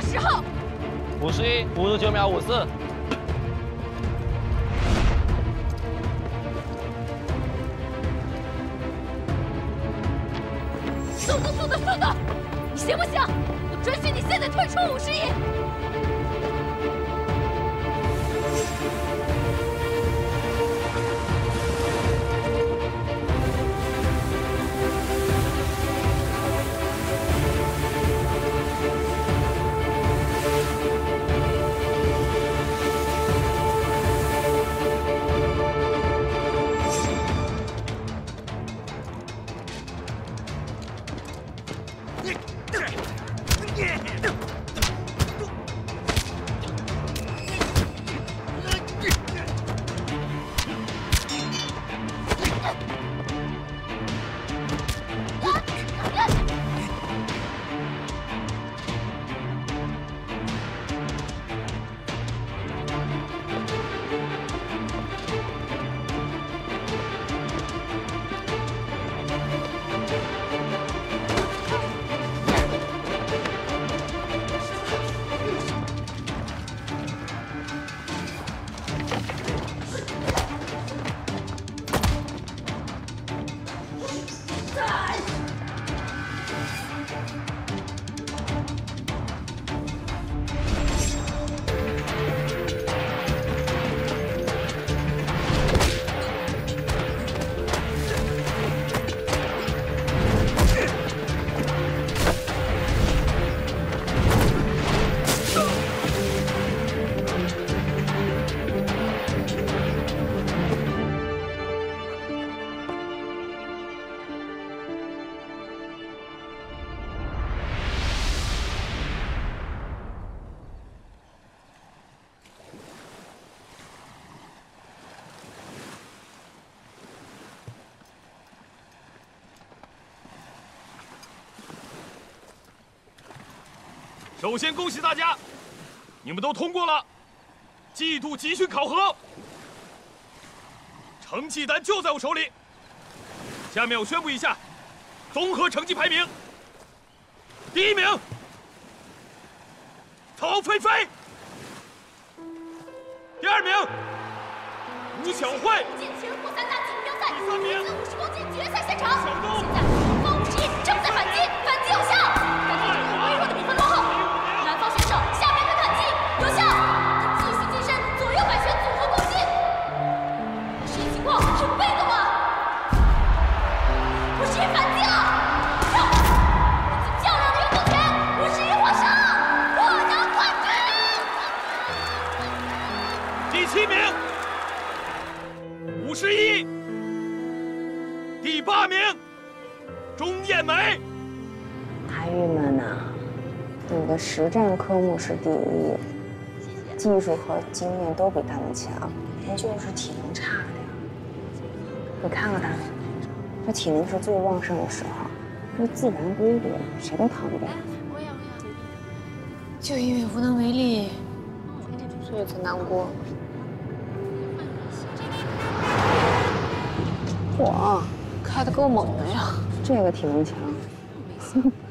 10号 51、59秒54。 速度，速度，速度！你行不行？我准许你现在退出51。 首先恭喜大家，你们都通过了季度集训考核，成绩单就在我手里。下面我宣布一下综合成绩排名：第1名曹菲菲，第2名吴晓慧， 进全国3大锦标赛第3名 50公斤决赛现场。 小东， 现在方51正在反击，反击有效，但他以微弱的比分落后。南方选手下面看反击有效，他继续晋升左右摆拳组合攻击。51情况很被动啊！51反击了，跳！以较量的运动权，51获胜，获得冠军。 第7名51，第8名钟艳梅。 还郁闷呢，你的实战科目是第1，技术和经验都比他们强，你就是体能差点。你看看他，这体能是最旺盛的时候，这自然规律，谁都扛不了。就因为无能为力，所以才难过。嚯，开的够猛的呀！这个体能强。